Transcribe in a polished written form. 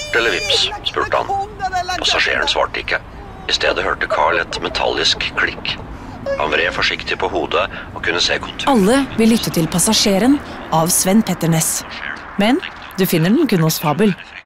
kort eller vips, spurte han. Passasjeren svarte ikke. I stedet hørte Carl et metallisk klikk. Han vred forsiktig på hodet og kunne se kontur. Alle vil lytte til Passasjeren av Sven Petter Næss. Men du finner den kun hos Fabel.